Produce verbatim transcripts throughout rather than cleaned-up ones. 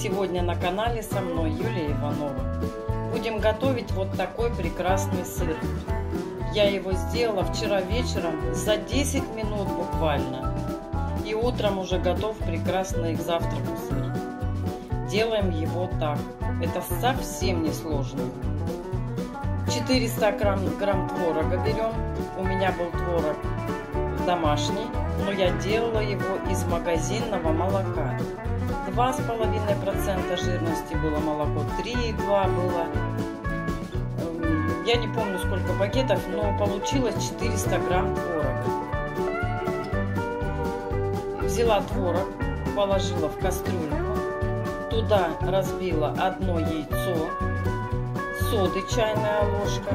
Сегодня на канале со мной Юлия Иванова. Будем готовить вот такой прекрасный сыр. Я его сделала вчера вечером за десять минут буквально. И утром уже готов прекрасный к завтраку сыр. Делаем его так. Это совсем не сложно. четыреста грамм, грамм творога берем. У меня был творог домашний, но я делала его из магазинного молока. два с половиной процента жирности было молоко, три и два было. Я не помню сколько пакетов, но получилось четыреста грамм творога. Взяла творог, положила в кастрюльку, туда разбила одно яйцо, соды чайная ложка,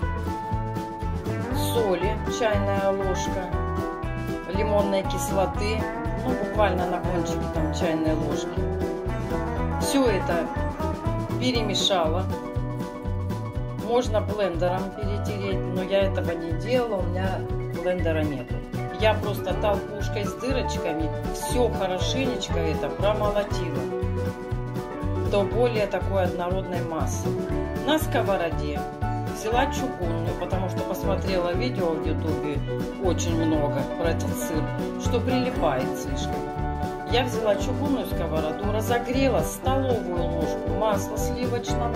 соли чайная ложка, лимонной кислоты, ну буквально на кончике там чайной ложки. Все это перемешала. Можно блендером перетереть, но я этого не делала, у меня блендера нету. Я просто толкушкой с дырочками все хорошенечко это промолотила до более такой однородной массы. На сковороде взяла чугунную, потому что посмотрела видео в ютубе очень много про этот сыр, что прилипает слишком. Я взяла чугунную сковороду, разогрела столовую ложку масла сливочного,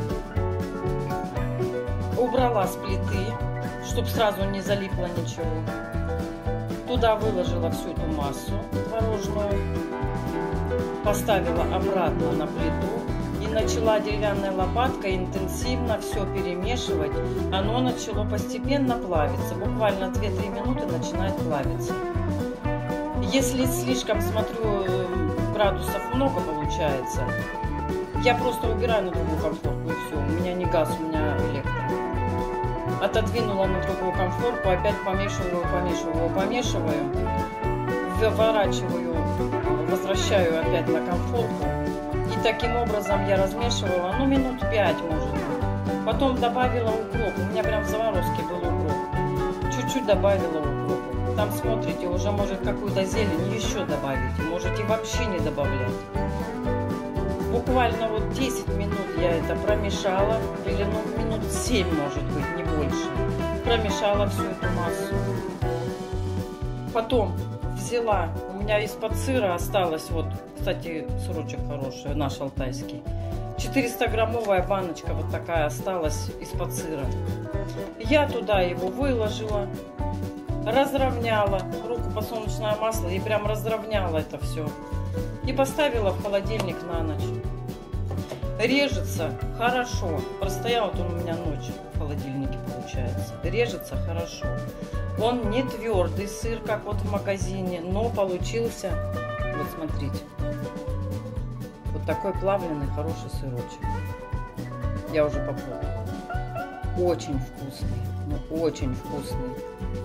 убрала с плиты, чтобы сразу не залипло ничего. Туда выложила всю эту массу творожную, поставила обратно на плиту и начала деревянной лопаткой интенсивно все перемешивать. Оно начало постепенно плавиться, буквально две-три минуты начинает плавиться. Если слишком, смотрю, градусов много получается, я просто убираю на другую комфортку и все. У меня не газ, у меня электро. Отодвинула на другую комфортку, опять помешиваю, помешиваю, помешиваю, выворачиваю, возвращаю опять на комфортку. И таким образом я размешивала, ну, минут пять, может быть. Потом добавила укроп. У меня прям в заморозке был укроп. Чуть-чуть добавила укроп. Там, смотрите, уже может какую-то зелень еще добавить. Можете вообще не добавлять. Буквально вот десять минут я это промешала. Или ну, минут семь, может быть, не больше. Промешала всю эту массу. Потом взяла, у меня из-под сыра осталось, вот, кстати, сырочек хороший, наш алтайский. четыреста граммовая баночка вот такая осталась из-под сыра. Я туда его выложила, разровняла, руку подсолнечное масло и прям разровняла это все. И поставила в холодильник на ночь. Режется хорошо. Простоял вот он у меня ночь в холодильнике, получается. Режется хорошо. Он не твердый сыр, как вот в магазине, но получился, вот смотрите, вот такой плавленый хороший сырочек. Я уже попробовала. Очень вкусный, ну очень вкусный.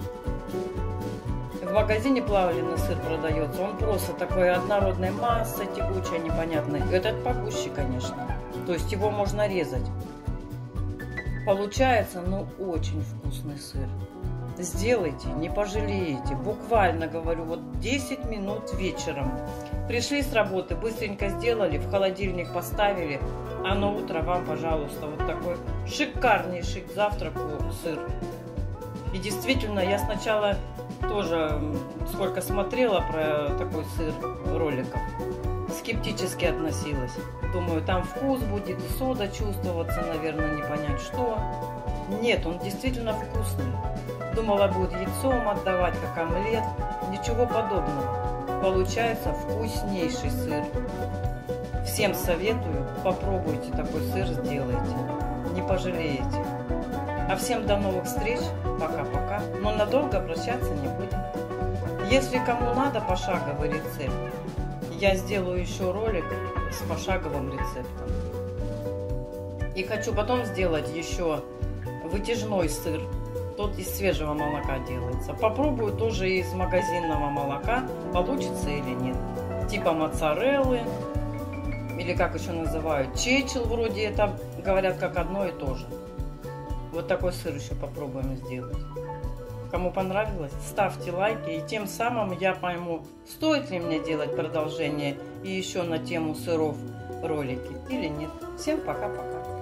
В магазине плавленый сыр продается, он просто такой однородной массы, текучая, непонятная. Этот погуще, конечно, то есть его можно резать. Получается, ну очень вкусный сыр. Сделайте, не пожалеете. Буквально говорю, вот десять минут вечером. Пришли с работы, быстренько сделали, в холодильник поставили, а на утро вам, пожалуйста, вот такой шикарнейший к завтраку сыр. И действительно, я сначала тоже сколько смотрела про такой сыр роликов, скептически относилась. Думаю, там вкус будет, сода чувствоваться, наверное, не понять что. Нет, он действительно вкусный. Думала, будет яйцом отдавать, как омлет. Ничего подобного. Получается вкуснейший сыр. Всем советую, попробуйте такой сыр, сделайте. Не пожалеете. А всем до новых встреч. Пока-пока. Но надолго прощаться не будем. Если кому надо пошаговый рецепт, я сделаю еще ролик с пошаговым рецептом. И хочу потом сделать еще вытяжной сыр. Тот из свежего молока делается. Попробую тоже из магазинного молока, получится или нет. Типа моцареллы, или как еще называют, чечил вроде, это говорят как одно и то же. Вот такой сыр еще попробуем сделать. Кому понравилось, ставьте лайки, и тем самым я пойму, стоит ли мне делать продолжение и еще на тему сыров ролики или нет. Всем пока-пока.